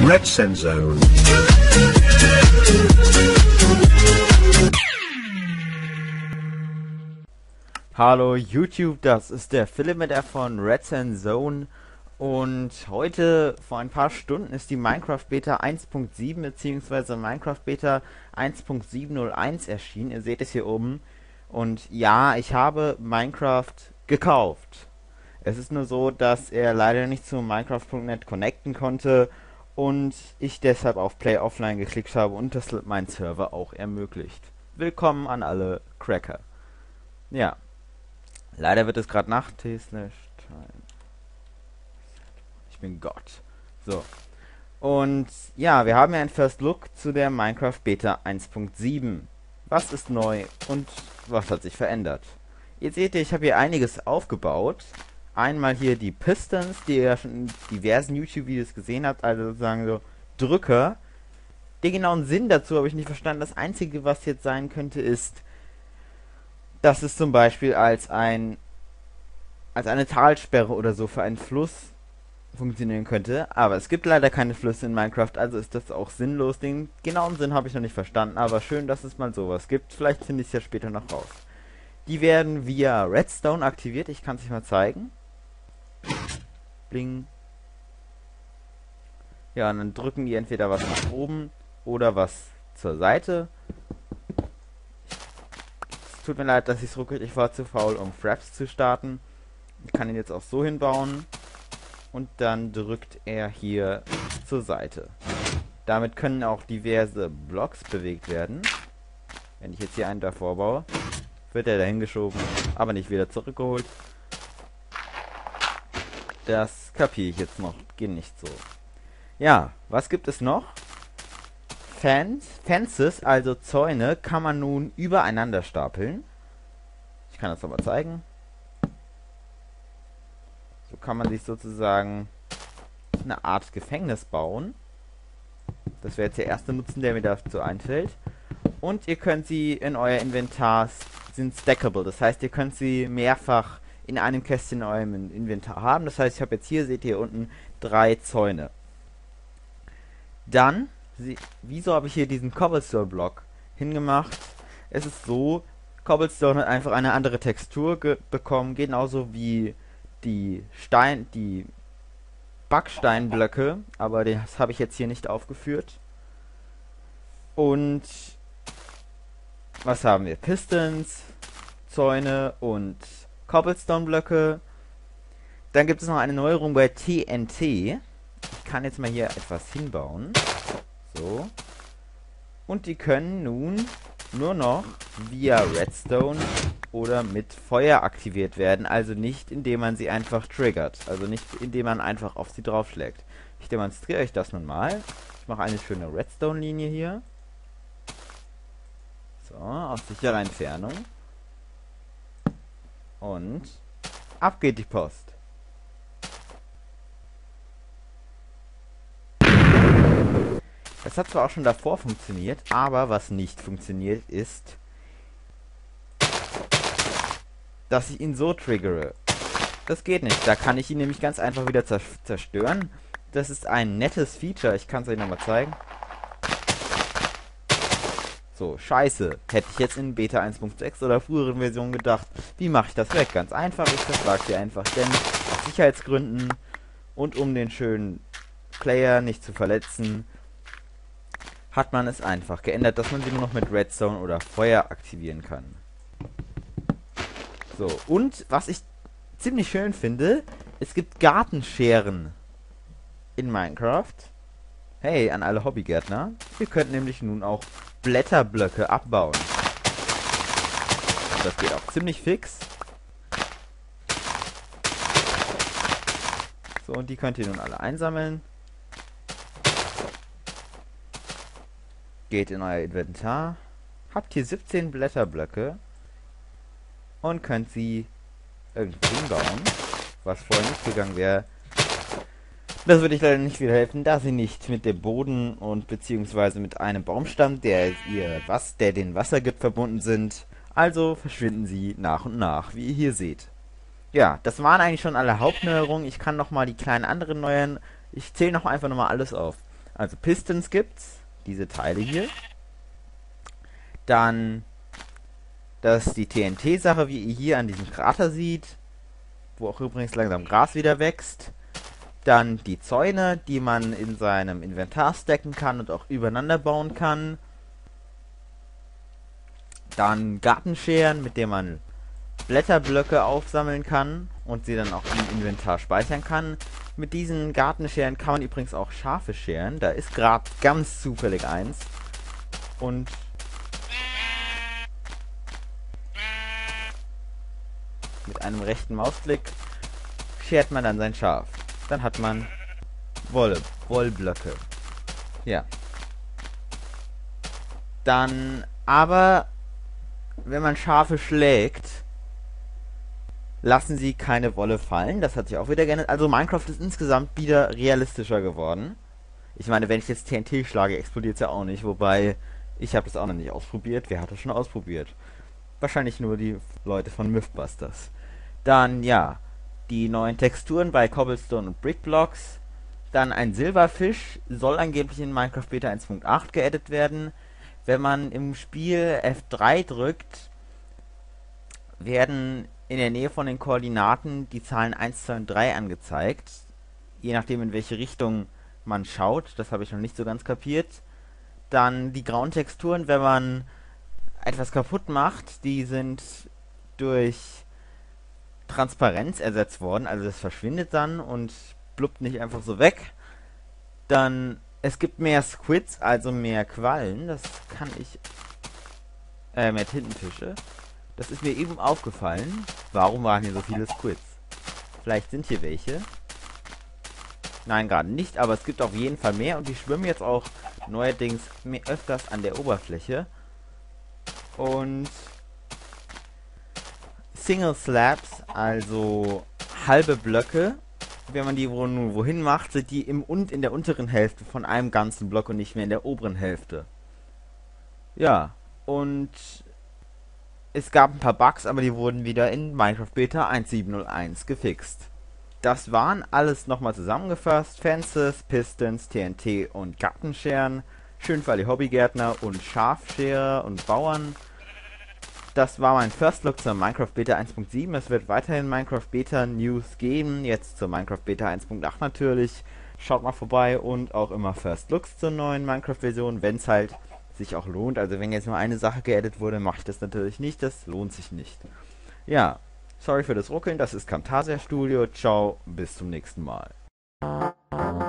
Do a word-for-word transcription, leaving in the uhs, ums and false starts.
Red Zone. Hallo YouTube, das ist der Philipp mit der von Red Zone und heute vor ein paar Stunden ist die Minecraft Beta eins Punkt sieben bzw. Minecraft Beta eins Punkt siebenhunderteins erschienen. Ihr seht es hier oben und ja, ich habe Minecraft gekauft. Es ist nur so, dass er leider nicht zu Minecraft Punkt net connecten konnte und ich deshalb auf Play Offline geklickt habe und das mein Server auch ermöglicht. Willkommen an alle Cracker. Ja. Leider wird es gerade Nacht. Ich bin Gott. So. Und ja, wir haben ja einen First Look zu der Minecraft Beta eins Punkt sieben. Was ist neu und was hat sich verändert? Ihr seht ja, ich habe hier einiges aufgebaut. Einmal hier die Pistons, die ihr ja schon in diversen YouTube-Videos gesehen habt, also sozusagen so Drücker. Den genauen Sinn dazu habe ich nicht verstanden. Das Einzige, was jetzt sein könnte, ist, dass es zum Beispiel als ein als eine Talsperre oder so für einen Fluss funktionieren könnte, aber es gibt leider keine Flüsse in Minecraft, also ist das auch sinnlos. Den genauen Sinn habe ich noch nicht verstanden, aber schön, dass es mal sowas gibt. Vielleicht finde ich es ja später noch raus. Die werden via Redstone aktiviert, ich kann es euch mal zeigen. Bling. Ja, und dann drücken die entweder was nach oben oder was zur Seite. Tut mir leid, dass ich es ruckelt. Ich war zu faul, um Fraps zu starten. Ich kann ihn jetzt auch so hinbauen. Und dann drückt er hier zur Seite. Damit können auch diverse Blocks bewegt werden. Wenn ich jetzt hier einen davor baue, wird er dahin geschoben, aber nicht wieder zurückgeholt. Das kapiere ich jetzt noch. Geht nicht so. Ja, was gibt es noch? Fence, Fences, also Zäune, kann man nun übereinander stapeln. Ich kann das nochmal zeigen. So kann man sich sozusagen eine Art Gefängnis bauen. Das wäre jetzt der erste Nutzen, der mir dazu einfällt. Und ihr könnt sie in euer Inventar, sind stackable. Das heißt, ihr könnt sie mehrfach in einem Kästchen in eurem Inventar haben. Das heißt, ich habe jetzt hier, seht ihr unten, drei Zäune. Dann Sie, wieso habe ich hier diesen Cobblestone-Block hingemacht? Es ist so, Cobblestone hat einfach eine andere Textur bekommen, genauso wie die Stein, die Backsteinblöcke, aber das habe ich jetzt hier nicht aufgeführt. Und was haben wir? Pistons, Zäune und Cobblestone-Blöcke. Dann gibt es noch eine Neuerung bei T N T. Ich kann jetzt mal hier etwas hinbauen. So. Und die können nun nur noch via Redstone oder mit Feuer aktiviert werden. Also nicht, indem man sie einfach triggert. Also nicht, indem man einfach auf sie draufschlägt. Ich demonstriere euch das nun mal. Ich mache eine schöne Redstone-Linie hier. So, aus sicherer Entfernung. Und ab geht die Post. Das hat zwar auch schon davor funktioniert, aber was nicht funktioniert ist, dass ich ihn so triggere. Das geht nicht. Da kann ich ihn nämlich ganz einfach wieder zerstören. Das ist ein nettes Feature. Ich kann es euch nochmal zeigen. So, scheiße. Hätte ich jetzt in Beta eins Punkt sechs oder früheren Versionen gedacht. Wie mache ich das weg? Ganz einfach. Ich verschlage sie einfach. Denn aus Sicherheitsgründen und um den schönen Player nicht zu verletzen, hat man es einfach geändert, dass man sie nur noch mit Redstone oder Feuer aktivieren kann. So, und was ich ziemlich schön finde, es gibt Gartenscheren in Minecraft. Hey, an alle Hobbygärtner. Ihr könnt nämlich nun auch Blätterblöcke abbauen. Das geht auch ziemlich fix. So, und die könnt ihr nun alle einsammeln. Geht in euer Inventar, habt hier siebzehn Blätterblöcke und könnt sie irgendwo hinbauen, was vorher nicht gegangen wäre. Das würde ich leider nicht wieder helfen, da sie nicht mit dem Boden und beziehungsweise mit einem Baumstamm, der ihr was, der den Wasser gibt, verbunden sind. Also verschwinden sie nach und nach, wie ihr hier seht. Ja, das waren eigentlich schon alle Hauptneuerungen. Ich kann nochmal die kleinen anderen Neuerungen, ich zähle noch einfach nochmal alles auf. Also Pistons gibt's, diese Teile hier. Dann das ist die T N T-Sache, wie ihr hier an diesem Krater seht, wo auch übrigens langsam Gras wieder wächst. Dann die Zäune, die man in seinem Inventar stacken kann und auch übereinander bauen kann. Dann Gartenscheren, mit denen man Blätterblöcke aufsammeln kann und sie dann auch im Inventar speichern kann. Mit diesen Gartenscheren kann man übrigens auch Schafe scheren. Da ist gerade ganz zufällig eins. Und mit einem rechten Mausklick schert man dann sein Schaf. Dann hat man Wolle, Wollblöcke. Ja. Dann aber, wenn man Schafe schlägt, lassen sie keine Wolle fallen. Das hat sich auch wieder geändert. Also Minecraft ist insgesamt wieder realistischer geworden. Ich meine, wenn ich jetzt T N T schlage, explodiert es ja auch nicht. Wobei, ich habe das auch noch nicht ausprobiert. Wer hat das schon ausprobiert? Wahrscheinlich nur die Leute von Mythbusters. Dann, ja, die neuen Texturen bei Cobblestone und Brickblocks. Dann ein Silberfisch soll angeblich in Minecraft Beta eins Punkt acht geaddet werden. Wenn man im Spiel F drei drückt, werden in der Nähe von den Koordinaten die Zahlen eins, zwei und drei angezeigt. Je nachdem, in welche Richtung man schaut. Das habe ich noch nicht so ganz kapiert. Dann die grauen Texturen, wenn man etwas kaputt macht, die sind durch Transparenz ersetzt worden. Also das verschwindet dann und blubbt nicht einfach so weg. Dann, es gibt mehr Squids, also mehr Quallen. Das kann ich... Äh, mehr Tintenfische. Das ist mir eben aufgefallen. Warum waren hier so viele Squids? Vielleicht sind hier welche. Nein, gerade nicht, aber es gibt auf jeden Fall mehr und die schwimmen jetzt auch neuerdings mehr öfters an der Oberfläche. Und Single Slabs, also halbe Blöcke, wenn man die wo, nun wohin macht, sind die im und in der unteren Hälfte von einem ganzen Block und nicht mehr in der oberen Hälfte. Ja, und es gab ein paar Bugs, aber die wurden wieder in Minecraft Beta eins Punkt sieben null eins gefixt. Das waren alles nochmal zusammengefasst. Fences, Pistons, T N T und Gartenscheren. Schön für alle Hobbygärtner und Schafscherer und Bauern. Das war mein First Look zur Minecraft Beta eins Punkt sieben. Es wird weiterhin Minecraft Beta News geben. Jetzt zur Minecraft Beta eins Punkt acht natürlich. Schaut mal vorbei und auch immer First Looks zur neuen Minecraft-Version, wenn es halt sich auch lohnt. Also wenn jetzt nur eine Sache geedit wurde, mache ich das natürlich nicht. Das lohnt sich nicht. Ja, sorry für das Ruckeln. Das ist Camtasia Studio. Ciao, bis zum nächsten Mal.